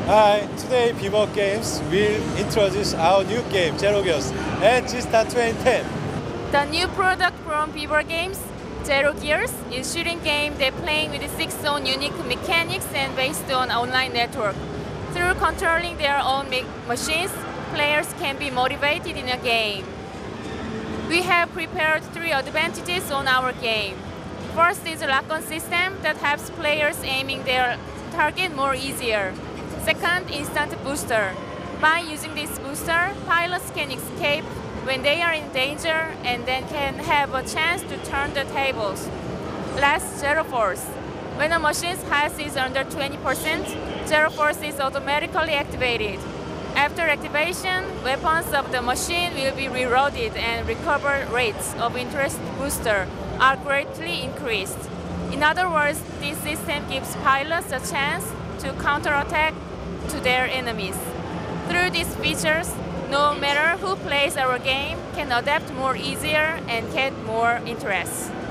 Hi, today Pivot Games will introduce our new game, Zero Gears, and G-Star 2010. The new product from Beaver Games, Zero Gears, is a shooting game that playing with 6 own unique mechanics and based on online network. Through controlling their own machines, players can be motivated in a game. We have prepared 3 advantages on our game. First is a lock-on system that helps players aiming their target more easier. Second, instant booster. By using this booster, pilots can escape when they are in danger and then can have a chance to turn the tables. Last, Zero Force. When a machine's health is under 20%, Zero Force is automatically activated. After activation, weapons of the machine will be reloaded and recovery rates of interest booster are greatly increased. In other words, this system gives pilots a chance to counterattack to their enemies. Through these features, no matter who plays our game can adapt more easier and get more interest.